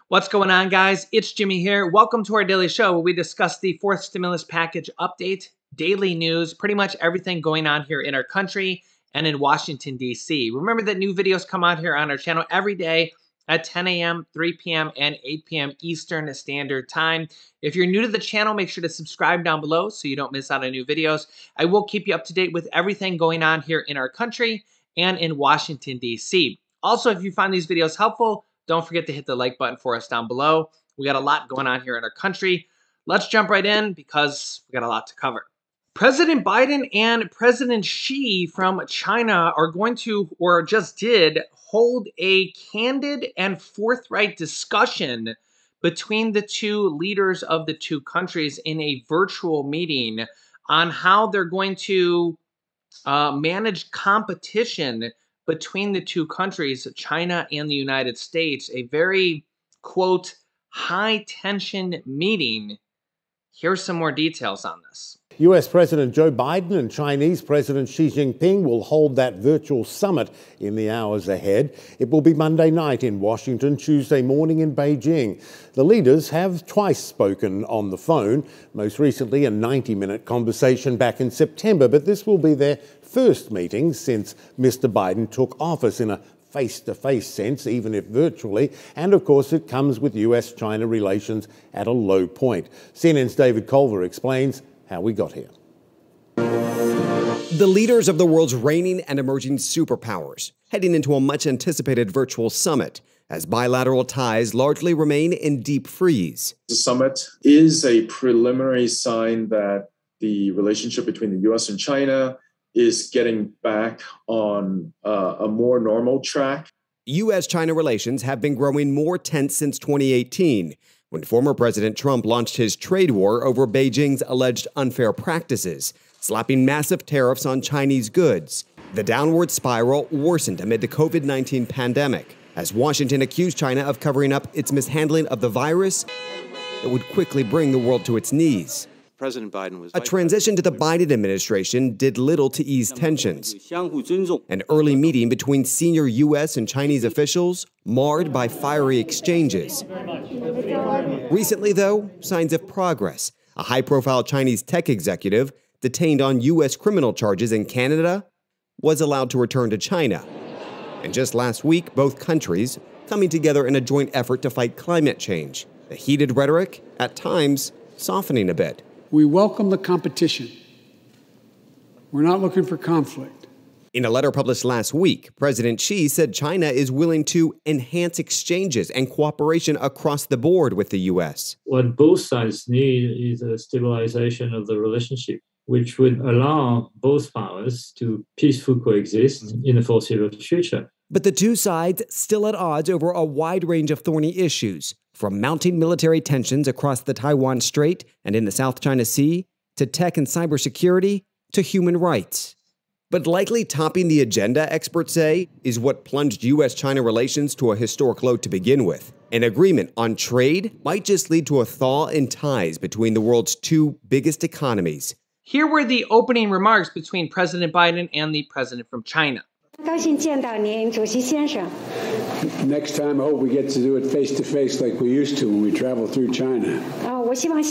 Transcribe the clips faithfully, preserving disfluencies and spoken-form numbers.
What's going on, guys? It's Jimmy here. Welcome to our daily show where we discuss the fourth stimulus package update, daily news, pretty much everything going on here in our country and in Washington, D C. Remember that new videos come out here on our channel every day at ten A M, three P M, and eight P M Eastern Standard Time. If you're new to the channel, make sure to subscribe down below so you don't miss out on new videos. I will keep you up to date with everything going on here in our country and in Washington, D C. Also, if you find these videos helpful, don't forget to hit the like button for us down below. We got a lot going on here in our country. Let's jump right in because we got a lot to cover. President Biden and President Xi from China are going to, or just did, hold a candid and forthright discussion between the two leaders of the two countries in a virtual meeting on how they're going to uh, manage competition between the two countries, China and the United States. A very, quote, high-tension meeting. Here's some more details on this. U S President Joe Biden and Chinese President Xi Jinping will hold that virtual summit in the hours ahead. It will be Monday night in Washington, Tuesday morning in Beijing. The leaders have twice spoken on the phone, most recently a ninety-minute conversation back in September, but this will be their first meeting since Mister Biden took office in a face-to-face sense, even if virtually, and of course it comes with U S China relations at a low point. C N N's David Culver explains how we got here. The leaders of the world's reigning and emerging superpowers heading into a much-anticipated virtual summit as bilateral ties largely remain in deep freeze. The summit is a preliminary sign that the relationship between the U S and China is getting back on uh, a more normal track. U S China relations have been growing more tense since twenty eighteen, when former President Trump launched his trade war over Beijing's alleged unfair practices, slapping massive tariffs on Chinese goods. The downward spiral worsened amid the COVID nineteen pandemic, as Washington accused China of covering up its mishandling of the virus that would quickly bring the world to its knees. President Biden was a transition to the Biden administration did little to ease tensions. An early meeting between senior U S and Chinese officials marred by fiery exchanges. Recently, though, signs of progress. A high-profile Chinese tech executive detained on U S criminal charges in Canada was allowed to return to China. And just last week, both countries coming together in a joint effort to fight climate change. The heated rhetoric, at times, softening a bit. We welcome the competition. We're not looking for conflict. In a letter published last week, President Xi said China is willing to enhance exchanges and cooperation across the board with the U S. What both sides need is a stabilization of the relationship, which would allow both powers to peacefully coexist in the foreseeable future. But the two sides still at odds over a wide range of thorny issues, from mounting military tensions across the Taiwan Strait and in the South China Sea, to tech and cybersecurity, to human rights. But likely topping the agenda, experts say, is what plunged U S China relations to a historic low to begin with. An agreement on trade might just lead to a thaw in ties between the world's two biggest economies. Here were the opening remarks between President Biden and the president from China. Next time, I hope we get to do it face to face like we used to when we travel through China. We've spent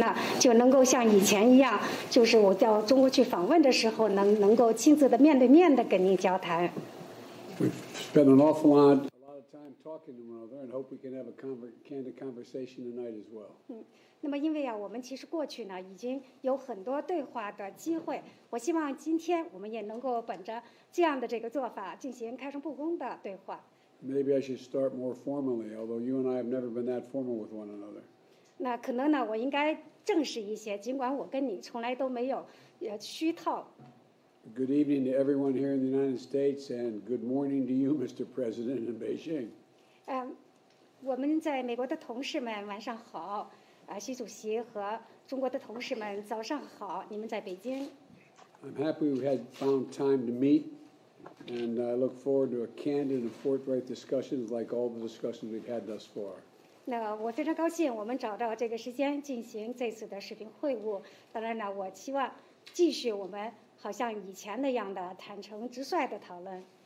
an awful lot, a lot of time talking to one another, and hope we can have a candid conversation tonight as well. 那么，因为啊，我们其实过去呢已经有很多对话的机会。我希望今天我们也能够本着这样的这个做法，进行开诚布公的对话。 Maybe I should start more formally, although you and I have never been that formal with one another. 那可能呢，我应该正式一些，尽管我跟你从来都没有呃虚套。 Good evening to everyone here in the United States, and good morning to you, Mister President, in Beijing. 嗯，我们在美国的同事们晚上好。 啊，习主席和中国的同事们，早上好！你们在北京。 I'm happy we had found time to meet, and I look forward to a candid and forthright discussions like all the discussions we've had thus far. 那我非常高兴，我们找到这个时间进行这次的视频会晤。当然呢，我期望继续我们好像以前那样的坦诚直率的讨论。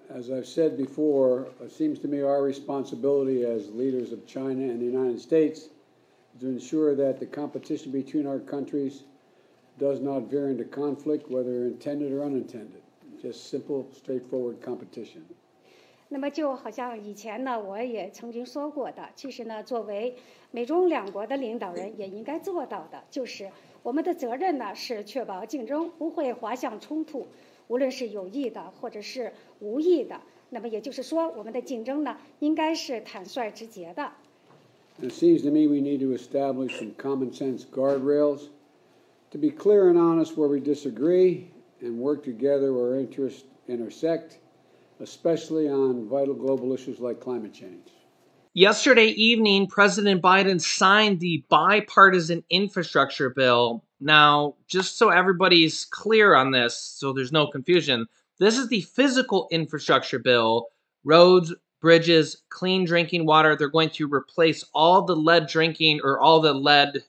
As I've said before, it seems to me our responsibility as leaders of China and the United States is to ensure that the competition between our countries does not veer into conflict, whether intended or unintended. Just simple, straightforward competition. 那么就好像以前呢，我也曾经说过的，其实呢，作为美中两国的领导人，也应该做到的，就是我们的责任呢是确保竞争不会滑向冲突，无论是有意的或者是无意的。那么也就是说，我们的竞争呢应该是坦率直接的。 It seems to me we need to establish some common sense guardrails to be clear and honest where we disagree and work together where interests intersect, especially on vital global issues like climate change. Yesterday evening, President Biden signed the bipartisan infrastructure bill. Now, just so everybody's clear on this, so there's no confusion, this is the physical infrastructure bill. Roads, bridges, clean drinking water. They're going to replace all the lead drinking or all the lead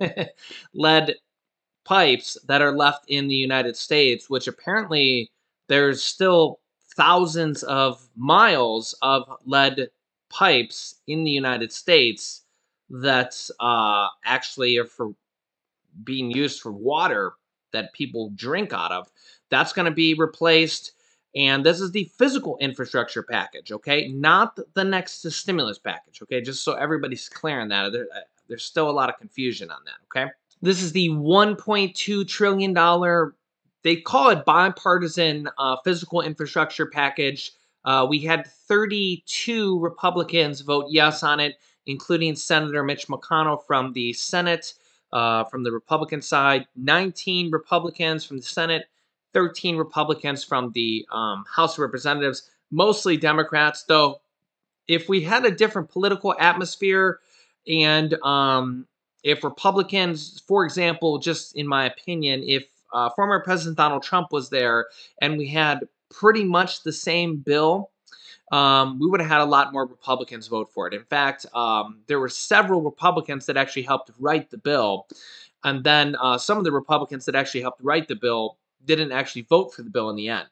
lead pipes that are left in the United States, which apparently there's still thousands of miles of lead pipes in the United States that uh, actually are for being used for water that people drink out of. That's going to be replaced. And this is the physical infrastructure package, okay? Not the next stimulus package, okay? Just so everybody's clear on that. There, there's still a lot of confusion on that, okay? This is the one point two trillion dollars, they call it bipartisan uh, physical infrastructure package. Uh, we had thirty-two Republicans vote yes on it, including Senator Mitch McConnell from the Senate, uh, from the Republican side, nineteen Republicans from the Senate, thirteen Republicans from the um, House of Representatives, mostly Democrats, though if we had a different political atmosphere and um, if Republicans, for example, just in my opinion, if uh, former President Donald Trump was there and we had pretty much the same bill, um, we would have had a lot more Republicans vote for it. In fact, um, there were several Republicans that actually helped write the bill. And then uh, some of the Republicans that actually helped write the bill didn't actually vote for the bill in the end.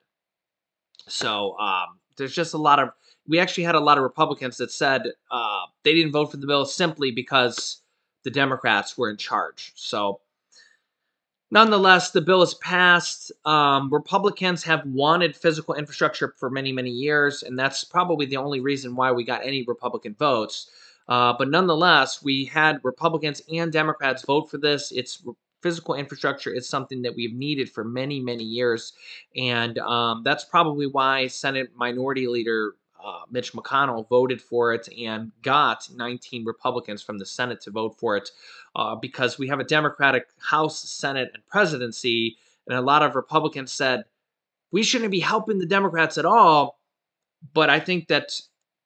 So um, there's just a lot of, we actually had a lot of Republicans that said uh, they didn't vote for the bill simply because the Democrats were in charge. So nonetheless, the bill is passed. Um, Republicans have wanted physical infrastructure for many, many years, and that's probably the only reason why we got any Republican votes. Uh, but nonetheless, we had Republicans and Democrats vote for this. It's physical infrastructure is something that we've needed for many, many years. And um, that's probably why Senate Minority Leader uh, Mitch McConnell voted for it and got nineteen Republicans from the Senate to vote for it, uh, because we have a Democratic House, Senate, and presidency. And a lot of Republicans said, we shouldn't be helping the Democrats at all. But I think that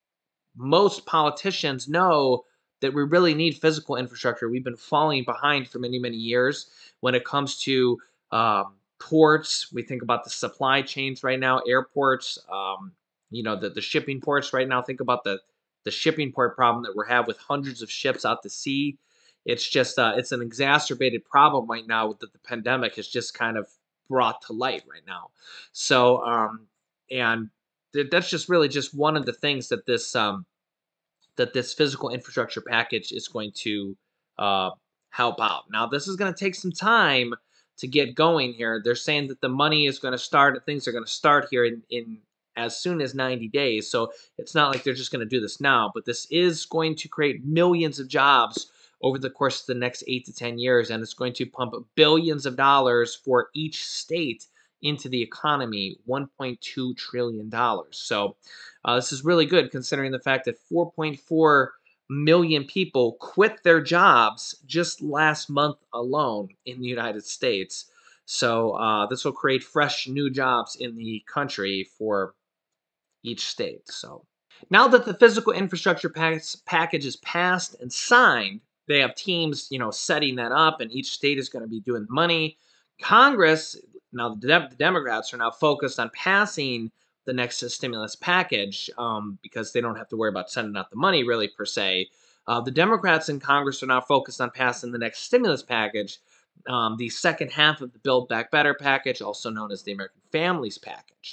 most politicians know that we really need physical infrastructure. We've been falling behind for many, many years when it comes to um, ports. We think about the supply chains right now, airports, um, you know, the, the shipping ports right now. Think about the, the shipping port problem that we have with hundreds of ships out to sea. It's just, uh, it's an exacerbated problem right now that the pandemic has just kind of brought to light right now. So, um, and th- that's just really just one of the things that this, um, that this physical infrastructure package is going to uh, help out. Now, this is going to take some time to get going here. They're saying that the money is going to start, and things are going to start here in, in as soon as ninety days. So it's not like they're just going to do this now, but this is going to create millions of jobs over the course of the next eight to ten years, and it's going to pump billions of dollars for each state into the economy, one point two trillion dollars. So uh, this is really good considering the fact that four point four million people quit their jobs just last month alone in the United States. So uh, this will create fresh new jobs in the country for each state. So now that the physical infrastructure pack- package is passed and signed, they have teams, you know, setting that up, and each state is going to be doing money. Congress, now the, De- the Democrats are now focused on passing the next stimulus package um, because they don't have to worry about sending out the money really per se. Uh, the Democrats in Congress are now focused on passing the next stimulus package, um, the second half of the Build Back Better package, also known as the American Families Package.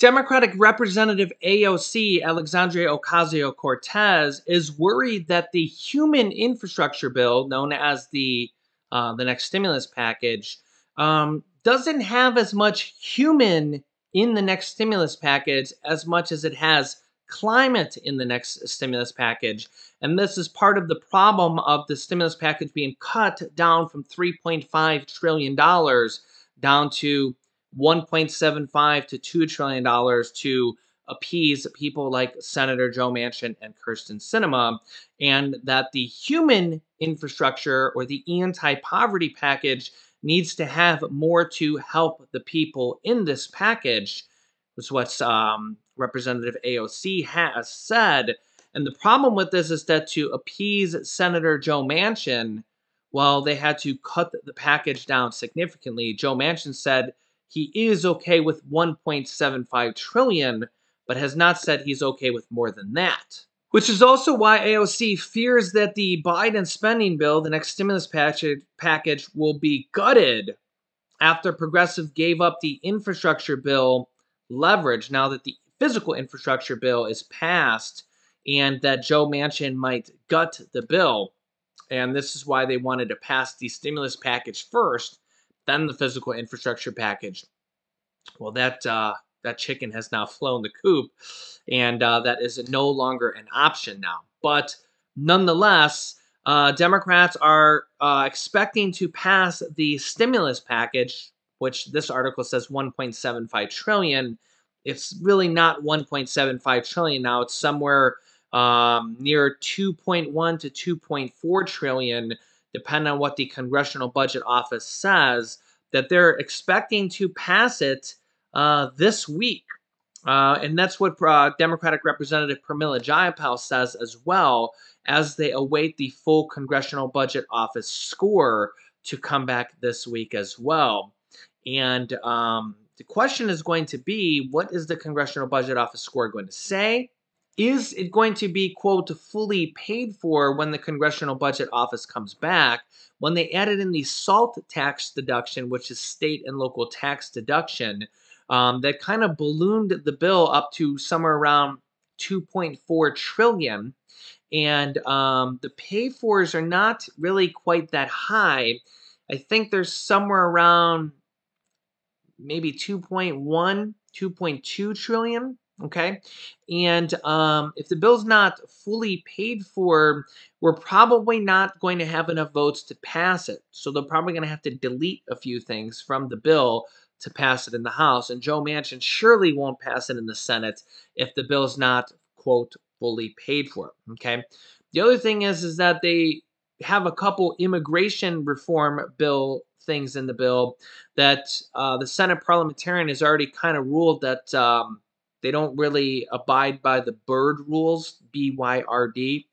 Democratic Representative A O C, Alexandria Ocasio-Cortez, is worried that the human infrastructure bill, known as the uh, the next stimulus package, um, doesn't have as much human in the next stimulus package as much as it has climate in the next stimulus package. And this is part of the problem of the stimulus package being cut down from three point five trillion dollars down to one point seven five to two trillion dollars to appease people like Senator Joe Manchin and Kyrsten Sinema, and that the human infrastructure or the anti-poverty package needs to have more to help the people in this package, is what um, Representative A O C has said. And the problem with this is that to appease Senator Joe Manchin, well, they had to cut the package down significantly. Joe Manchin said he is okay with one point seven five trillion dollars, but has not said he's okay with more than that. Which is also why A O C fears that the Biden spending bill, the next stimulus package, package will be gutted after Progressive gave up the infrastructure bill leverage now that the physical infrastructure bill is passed, and that Joe Manchin might gut the bill. And this is why they wanted to pass the stimulus package first, then the physical infrastructure package. Well, that uh, that chicken has now flown the coop, and uh, that is no longer an option now. But nonetheless, uh, Democrats are uh, expecting to pass the stimulus package, which this article says one point seven five trillion dollars. It's really not one point seven five trillion dollars now. It's somewhere um, near two point one to two point four trillion dollars, depending on what the Congressional Budget Office says, that they're expecting to pass it uh, this week. Uh, and that's what uh, Democratic Representative Pramila Jayapal says as well, as they await the full Congressional Budget Office score to come back this week as well. And um, the question is going to be, what is the Congressional Budget Office score going to say? Is it going to be, quote, fully paid for when the Congressional Budget Office comes back? When they added in the SALT tax deduction, which is state and local tax deduction, um, that kind of ballooned the bill up to somewhere around two point four trillion dollars. And um, the pay-fors are not really quite that high. I think there's somewhere around maybe two point one, two point two trillion dollars. Okay, and um, if the bill's not fully paid for, we're probably not going to have enough votes to pass it. So they're probably going to have to delete a few things from the bill to pass it in the House. And Joe Manchin surely won't pass it in the Senate if the bill's not, quote, fully paid for. Okay. The other thing is, is that they have a couple immigration reform bill things in the bill that uh, the Senate parliamentarian has already kind of ruled that um, they don't really abide by the Byrd rules, B Y R D.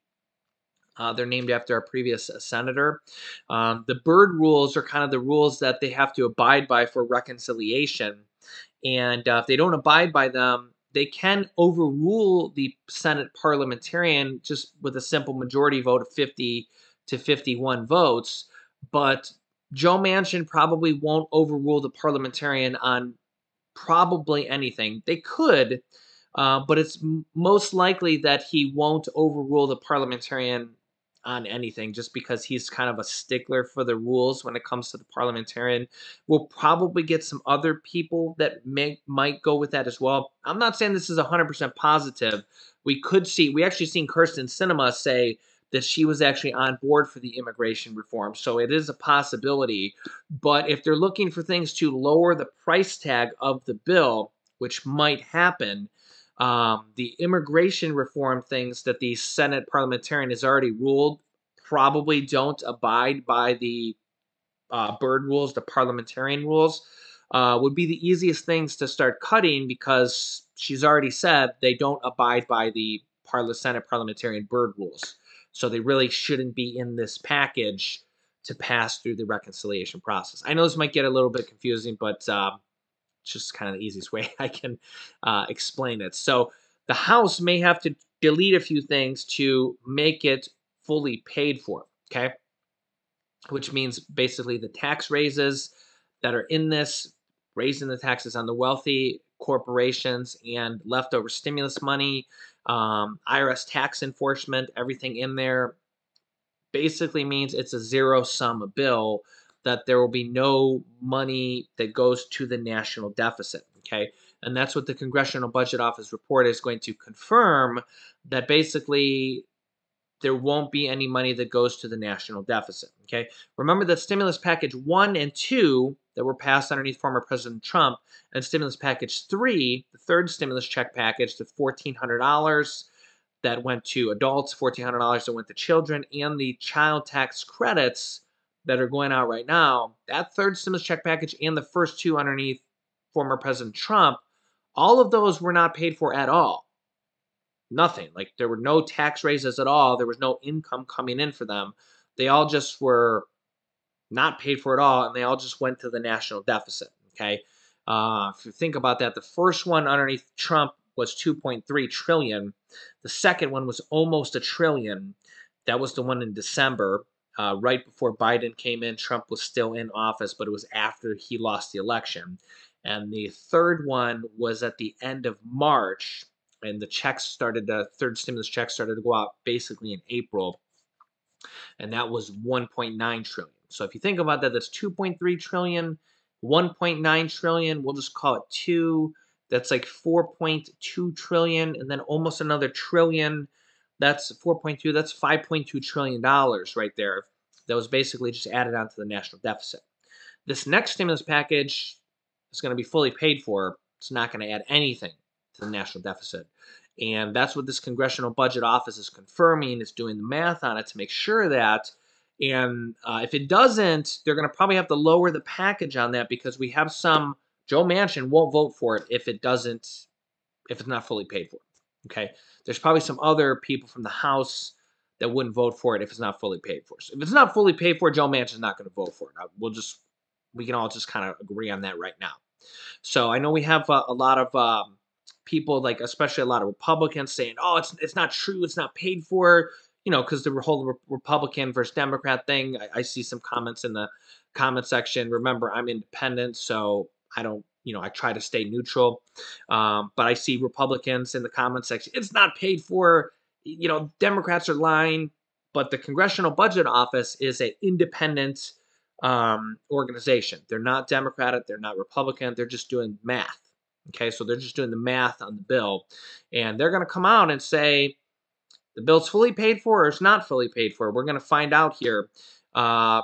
Uh, they're named after a previous senator. Um, the Byrd rules are kind of the rules that they have to abide by for reconciliation. And uh, if they don't abide by them, they can overrule the Senate parliamentarian just with a simple majority vote of fifty to fifty-one votes. But Joe Manchin probably won't overrule the parliamentarian on probably anything. They could, uh, but it's m- most likely that he won't overrule the parliamentarian on anything just because he's kind of a stickler for the rules when it comes to the parliamentarian. We'll probably get some other people that may might go with that as well. I'm not saying this is one hundred percent positive. We could see, we actually seen Kyrsten Sinema say that she was actually on board for the immigration reform. So it is a possibility. But if they're looking for things to lower the price tag of the bill, which might happen, um, the immigration reform things that the Senate parliamentarian has already ruled probably don't abide by the uh, Byrd rules, the parliamentarian rules, uh, would be the easiest things to start cutting because she's already said they don't abide by the Parla- Senate parliamentarian Byrd rules. So they really shouldn't be in this package to pass through the reconciliation process. I know this might get a little bit confusing, but um, it's just kind of the easiest way I can uh, explain it. So the House may have to delete a few things to make it fully paid for, okay? Which means basically the tax raises that are in this, raising the taxes on the wealthy, corporations and leftover stimulus money, um, I R S tax enforcement, everything in there basically means it's a zero-sum bill, that there will be no money that goes to the national deficit, okay? And that's what the Congressional Budget Office report is going to confirm, that basically there won't be any money that goes to the national deficit, okay? Remember that stimulus package one and two that were passed underneath former President Trump, and stimulus package three, the third stimulus check package, the fourteen hundred dollars that went to adults, fourteen hundred dollars that went to children, and the child tax credits that are going out right now, that third stimulus check package and the first two underneath former President Trump, all of those were not paid for at all. Nothing. Like, there were no tax raises at all. There was no income coming in for them. They all just were not paid for at all, and they all just went to the national deficit, okay? Uh, if you think about that, the first one underneath Trump was two point three trillion dollars. The second one was almost a trillion. That was the one in December, uh, right before Biden came in. Trump was still in office, but it was after he lost the election. And the third one was at the end of March, and the checks started, the third stimulus check started to go out basically in April, and that was one point nine trillion. So if you think about that, that's two point three trillion, one point nine trillion, we'll just call it two. That's like four point two trillion, and then almost another trillion. That's four point two, that's five point two trillion dollars right there. That was basically just added onto the national deficit. This next stimulus package is going to be fully paid for. It's not going to add anything to the national deficit. And that's what this Congressional Budget Office is confirming, is doing the math on it to make sure that. And uh, if it doesn't, they're going to probably have to lower the package on that, because we have some, Joe Manchin won't vote for it if it doesn't, if it's not fully paid for. Okay? There's probably some other people from the House that wouldn't vote for it if it's not fully paid for. So if it's not fully paid for, Joe Manchin's not going to vote for it. We'll just, we can all just kind of agree on that right now. So I know we have uh, a lot of um, people, like especially a lot of Republicans, saying, "Oh, it's it's not true, it's not paid for," you know, because the whole re Republican versus Democrat thing. I, I see some comments in the comment section. Remember, I'm independent, so I don't, you know, I try to stay neutral. Um, but I see Republicans in the comment section, "It's not paid for," you know, Democrats are lying. But the Congressional Budget Office is an independent um, organization. They're not Democratic, they're not Republican, they're just doing math. Okay, so they're just doing the math on the bill, and they're going to come out and say the bill's fully paid for or it's not fully paid for. We're going to find out here uh,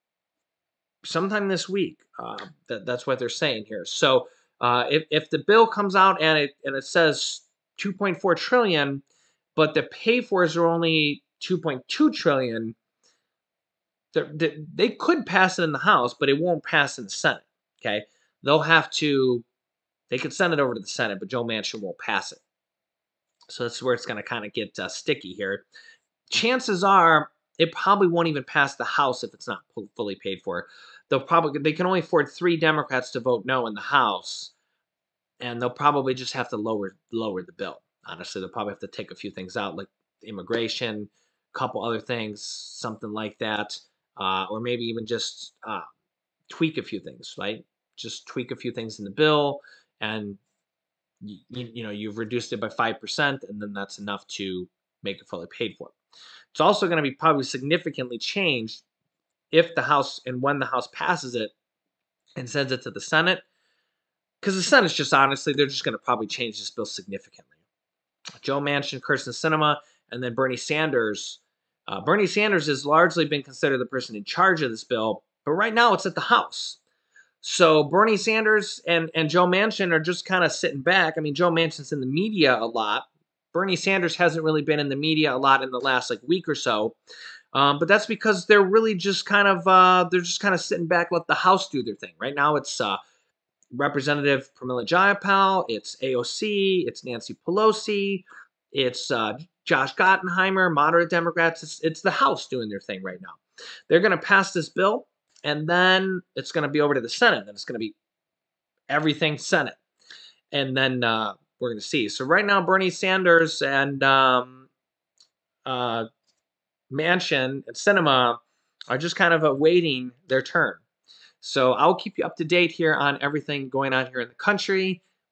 sometime this week. Uh, that, that's what they're saying here. So uh, if, if the bill comes out and it and it says two point four trillion, but the pay fors are only two point two trillion, they, they could pass it in the House, but it won't pass in the Senate. Okay, they'll have to. They could send it over to the Senate, but Joe Manchin won't pass it. So that's where it's going to kind of get uh, sticky here. Chances are it probably won't even pass the House if it's not fully paid for. They'll probably they can only afford three Democrats to vote no in the House, and they'll probably just have to lower lower the bill. Honestly, they'll probably have to take a few things out, like immigration, a couple other things, something like that, uh, or maybe even just uh, tweak a few things, right? Just tweak a few things in the bill. And you, you know, you've reduced it by five percent, and then that's enough to make it fully paid for. It's also going to be probably significantly changed if the House, and when the House passes it and sends it to the Senate, because the Senate's just, honestly, they're just going to probably change this bill significantly. Joe Manchin, Kyrsten Sinema, and then Bernie Sanders. Uh, Bernie Sanders has largely been considered the person in charge of this bill, but right now it's at the House. So Bernie Sanders and, and Joe Manchin are just kind of sitting back. I mean, Joe Manchin's in the media a lot. Bernie Sanders hasn't really been in the media a lot in the last like week or so. Um, but that's because they're really just kind of, uh, they're just kind of sitting back, let the House do their thing. Right now it's uh, Representative Pramila Jayapal, it's A O C, it's Nancy Pelosi, it's uh, Josh Gottheimer, moderate Democrats. It's, it's the House doing their thing right now. They're going to pass this bill. And then it's going to be over to the Senate. And it's going to be everything Senate. And then uh, we're going to see. So right now, Bernie Sanders and um, uh, Manchin and Sinema are just kind of awaiting their turn. So I'll keep you up to date here on everything going on here in the country.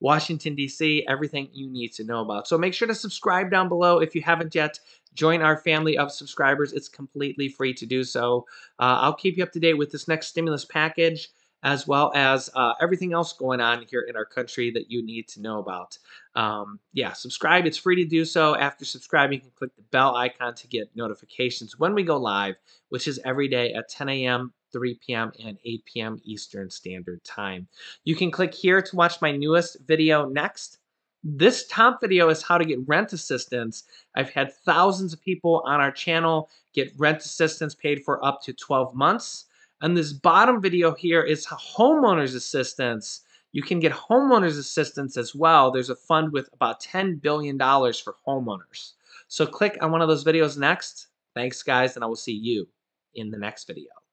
Washington, D C, everything you need to know about. So make sure to subscribe down below if you haven't yet. Join our family of subscribers. It's completely free to do so. Uh, I'll keep you up to date with this next stimulus package, as well as uh, everything else going on here in our country that you need to know about. Um, yeah, subscribe. It's free to do so. After subscribing, you can click the bell icon to get notifications when we go live, which is every day at ten A M, three P M, and eight P M Eastern Standard Time. You can click here to watch my newest video next. This top video is how to get rent assistance. I've had thousands of people on our channel get rent assistance paid for up to twelve months. And this bottom video here is homeowners assistance. You can get homeowners assistance as well. There's a fund with about ten billion dollars for homeowners. So click on one of those videos next. Thanks, guys, and I will see you in the next video.